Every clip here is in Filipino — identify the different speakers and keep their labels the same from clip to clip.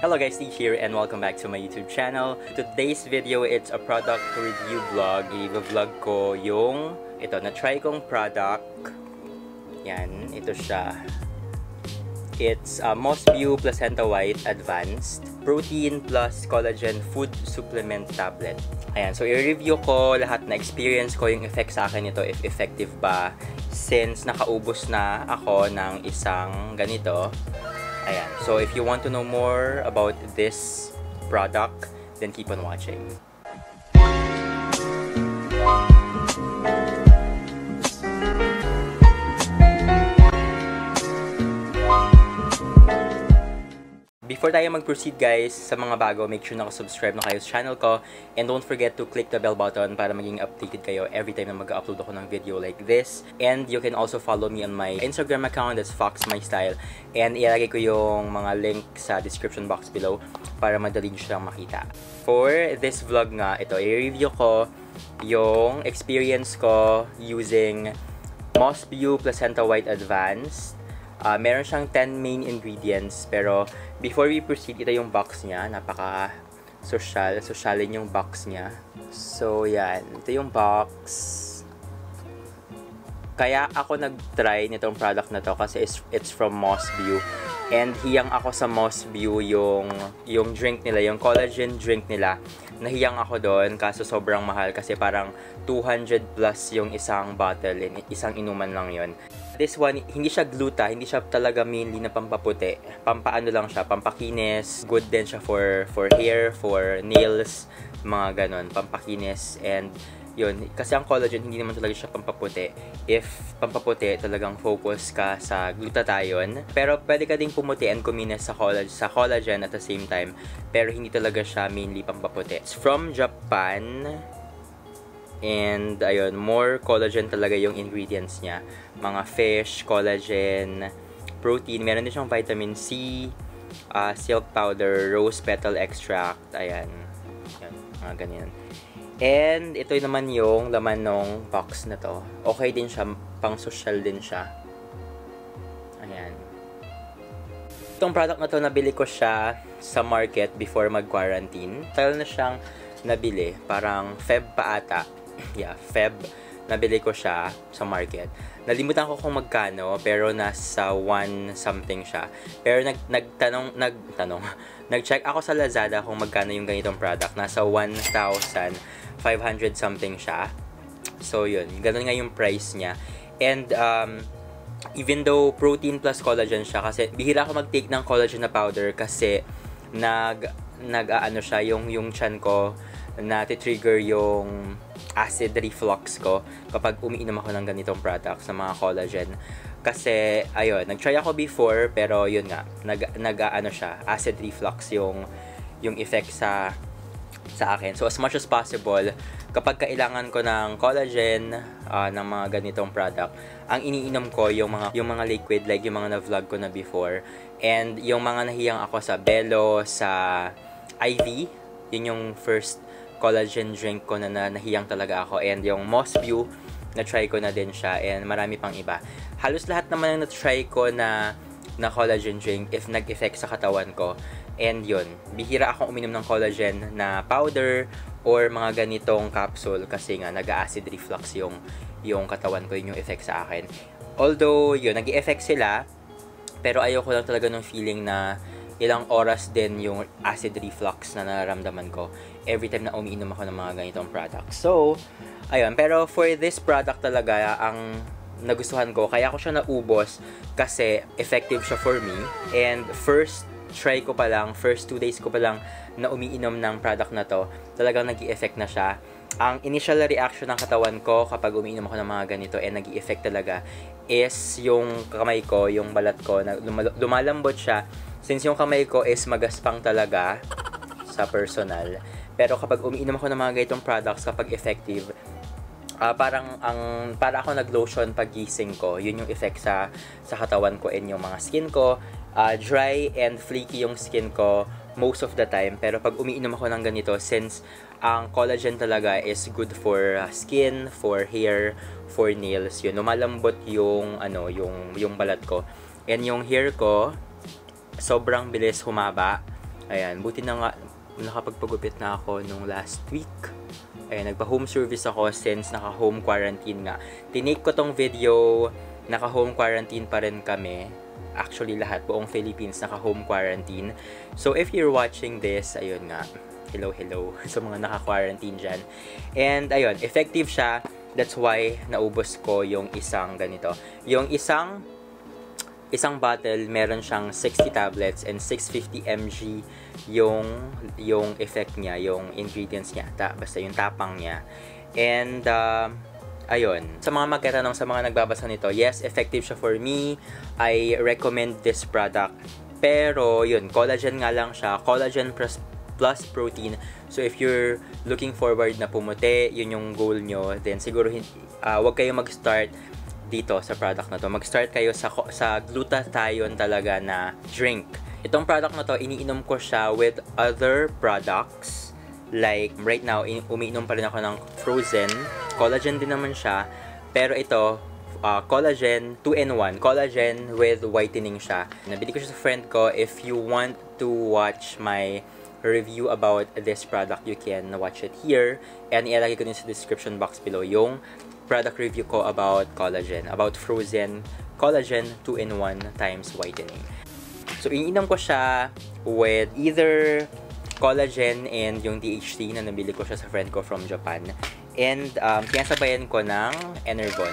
Speaker 1: Hello guys, Deej here and welcome back to my YouTube channel. Today's video, it's a product review vlog. I-vlog ko yung na-try kong product. Yan, ito siya. It's Mosbeau Placenta White Advanced Protein Plus Collagen Food Supplement Tablet. Ayan, so i-review ko lahat na experience ko, yung effect sa akin nito, if effective ba, since nakaubos na ako ng isang ganito. Ayan. So, if you want to know more about this product, then keep on watching. Before tayo mag-proceed guys, sa mga bago, make sure subscribe na kayo sa channel ko. And don't forget to click the bell button para maging updated kayo every time na mag-upload ako ng video like this. And you can also follow me on my Instagram account, that's FoxMyStyle. And ilalagay ko yung mga link sa description box below para madali nyo silang makita. For this vlog nga, ito, i-review ko yung experience ko using Mosbeau Placenta White Advanced. Meron siyang 10 main ingredients, pero before we proceed, ito yung box niya. Sosyalin yung box niya. So, yan. Ito yung box. Kaya ako nag-try nitong product na to kasi it's from Mosbeau. And hiyang ako sa Mosbeau yung drink nila, yung collagen drink nila. Nahiyang ako doon kaso sobrang mahal kasi parang 200 plus yung isang bottle, isang inuman lang yon. This one, hindi siya gluta, hindi siya talaga mainly na pampaputi. Pampaano lang siya, pampakinis. Good din siya for hair, for nails, mga ganon, pampakinis. And yun, kasi ang collagen, hindi naman talaga siya pampaputi. If pampaputi, talagang focus ka sa glutathione. Pero pwede ka ding pumuti and kuminis sa collagen at the same time. Pero hindi talaga siya mainly pampaputi. It's from Japan. And, ayun, more collagen talaga yung ingredients niya. Mga fish, collagen, protein. Meron din siyang vitamin C, silk powder, rose petal extract. Ayan. Yan, mga ganyan. And, ito naman yung laman ng box na to. Okay din siya, pang social din siya. Ayan. Itong product na to, nabili ko siya sa market before mag-quarantine. Tagal na siyang nabili. Parang Feb pa ata. Yeah, Feb, nabili ko siya sa market. Nalimutan ko kung magkano, pero nasa 1 something siya. Pero nag-check ako sa Lazada kung magkano yung ganitong product. Nasa 1,500 something siya. So, yun. Ganun nga yung price niya. And, even though protein plus collagen siya, kasi bihira ako mag-take ng collagen na powder kasi nag-ano siya, yung chan ko, na-trigger yung acid reflux ko kapag umiinom ako ng ganitong products ng mga collagen. Kasi, ayun, nag-try ako before, pero yun nga, nag-ano siya, acid reflux yung effect sa akin. So, as much as possible, kapag kailangan ko ng collagen, ng mga ganitong product, ang iniinom ko yung mga liquid, like yung mga na-vlog ko na before. And yung mga nahiyang ako sa Belo, sa IV, yun yung first collagen drink ko na nahiyang talaga ako. And yung Mosbeau, na-try ko na din siya. And marami pang iba. Halos lahat naman na na-try ko na collagen drink if nag-effect sa katawan ko. And yun, bihira akong uminom ng collagen na powder or mga ganitong capsule kasi nga nag-acid reflux yung katawan ko, yun yung effect sa akin. Although, yun, nag-effect sila, pero ayoko lang talaga ng feeling na ilang oras din yung acid reflux na nararamdaman ko every time na umiinom ako ng mga ganitong products. So, ayun. Pero for this product talaga, ang nagustuhan ko, kaya ko siya naubos kasi effective siya for me. And first try ko pa lang, first 2 days ko pa lang na umiinom ng product na to, talagang nag-i-effect na siya. Ang initial reaction ng katawan ko kapag umiinom ako ng mga ganito and nag-i-effect talaga is yung kamay ko, yung balat ko, lumalambot siya. Since yung kamay ko is magaspang talaga sa personal. Pero kapag umiinom ako ng mga ganitong products, kapag effective, para ako nag-lotion pagising ko. Yun yung effect sa katawan ko and yung mga skin ko. Dry and flaky yung skin ko most of the time. Pero pag umiinom ako ng ganito, since ang collagen talaga is good for skin, for hair, for nails, yun, lumalambot yung balat ko. And yung hair ko, sobrang bilis humaba. Ayan, buti na nga nakapagpagupit na ako nung last week. Ayan, nagpa-home service ako since naka-home quarantine nga. Tinake ko tong video, naka-home quarantine pa rin kami. Actually, lahat, buong Philippines naka-home quarantine. So, if you're watching this, ayun nga, hello sa mga naka-quarantine dyan. And, ayun, effective siya. That's why naubos ko yung isang ganito. Yung isang bottle, meron siyang 60 tablets and 650 mg yung effect niya, yung ingredients niya, basta yung tapang niya. And, ayun. Sa mga magkatanong, sa mga nagbabasa nito, yes, effective siya for me. I recommend this product. Pero, yun, collagen nga lang siya. Collagen plus protein. So, if you're looking forward na pumuti, yun yung goal nyo, then siguro wag kayo mag-start dito sa product na to. Mag-start kayo sa glutathione talaga na drink. Itong product na to, iniinom ko siya with other products. Like, right now, umiinom pa rin ako ng frozen. Collagen din naman siya. Pero ito, collagen 2-in-1. Collagen with whitening siya. Nabili ko siya sa friend ko. If you want to watch my review about this product, you can watch it here. And ilalagay ko din sa description box below yung product review ko about collagen. About frozen collagen 2-in-1 times whitening. So, iniinom ko siya with either collagen and yung DHT na nabili ko siya sa friend ko from Japan. And, kinasabayan ko ng Enervon.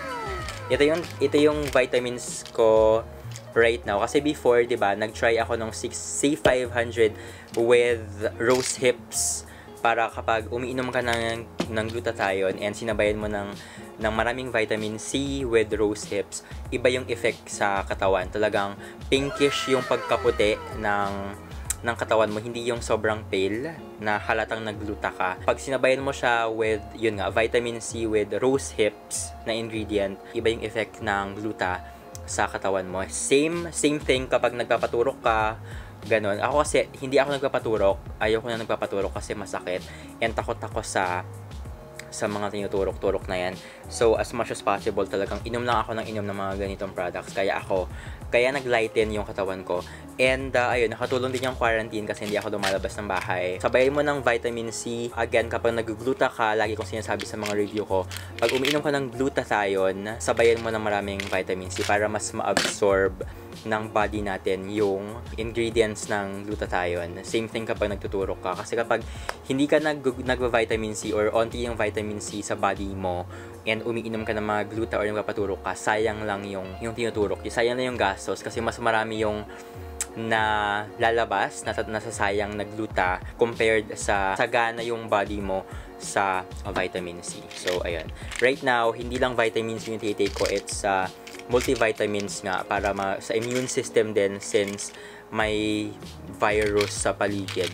Speaker 1: Ito yung vitamins ko right now. Kasi before, diba, nag-try ako ng C500 with rose hips para kapag umiinom ka ng glutathione and sinabayan mo ng maraming vitamin C with rose hips, iba yung effect sa katawan. Talagang pinkish yung pagkaputi ng katawan mo, hindi yung sobrang pale na halatang nagluta ka. Pag sinabayan mo siya with, yun nga, vitamin C with rose hips na ingredient, iba yung effect ng gluta sa katawan mo. Same thing kapag nagpapaturok ka, ganon. Ako kasi, hindi ako nagpapaturok. Ayoko na nagpapaturok kasi masakit. And takot ako sa mga tinuturok-turok na yan. So, as much as possible, talagang inom lang ako ng mga ganitong products. Kaya nag-lighten yung katawan ko. And, ayun, nakatulong din yung quarantine kasi hindi ako lumalabas ng bahay. Sabayin mo ng vitamin C. Again, kapag nag-gluta ka, lagi kong sinasabi sa mga review ko, pag umiinom ka ng glutathione, sabayan mo ng maraming vitamin C para mas ma-absorb ng body natin yung ingredients ng glutathione. Same thing kapag nagtuturok ka. Kasi kapag hindi ka nag-vitamin C or onti yung vitamin C sa body mo and umiinom ka ng mga gluta or nagpapaturok ka, sayang lang yung tinuturok. Sayang na yung gastos kasi mas marami yung na lalabas, nasasayang na gluta compared sa sagana yung body mo sa vitamin C. So, ayun. Right now, hindi lang vitamins yung tinitake ko. It's multivitamins nga para sa immune system din since may virus sa paligid.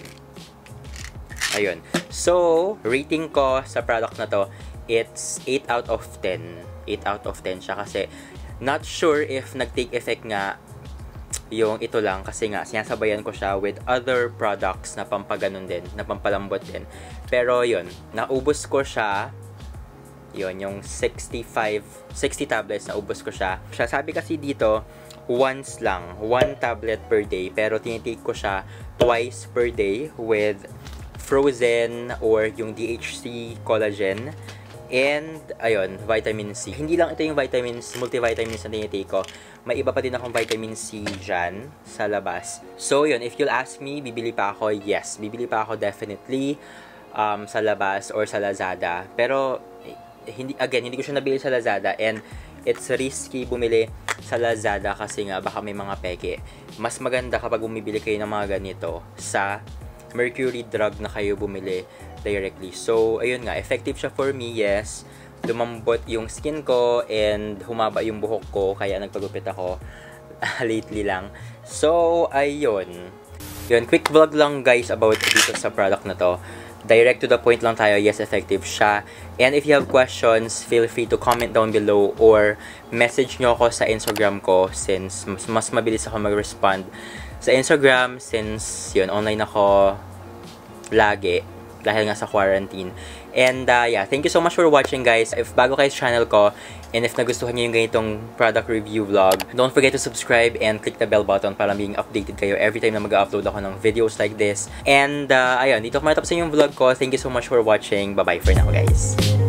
Speaker 1: Ayun. So, rating ko sa product na to, it's 8 out of 10. 8 out of 10 siya kasi not sure if nag-take effect nga yung ito lang kasi nga sinasabayan ko siya with other products na pampaganon din, na pampalambot din. Pero yun, naubos ko siya. Yun, yung 60 tablets, naubos ko siya. Sabi kasi dito, once lang, 1 tablet per day. Pero tinitake ko siya twice per day with frozen or yung DHC collagen. And, ayun, vitamin C. Hindi lang ito yung vitamins, multivitamins na tinitake ko. May iba pa din akong vitamin C dyan sa labas. So, yun, if you'll ask me, bibili pa ako? Yes, bibili pa ako definitely sa labas or sa Lazada. Pero, hindi ko siya nabili sa Lazada and it's risky bumili sa Lazada kasi nga baka may mga peke. Mas maganda kapag bumibili kayo ng mga ganito sa Mercury Drug na kayo bumili directly. So, ayun nga, effective siya for me, yes. Lumambot yung skin ko and humaba yung buhok ko, kaya nagpagupit ako lately lang. So, ayun. Yun, quick vlog lang guys about dito sa product na to. Direct to the point lang tayo, yes, effective siya. And if you have questions, feel free to comment down below or message nyo ako sa Instagram ko since mas mabilis ako mag-respond sa Instagram since yun, online ako lagi. dahil nga sa quarantine. And yeah, thank you so much for watching, guys. If bago kayo sa channel ko, and if nagustuhan niyo yung ganitong product review vlog, don't forget to subscribe and click the bell button para being updated kayo every time na mag-upload ako ng videos like this. And ayun, dito ko matapos yung vlog ko. Thank you so much for watching. Bye-bye for now, guys.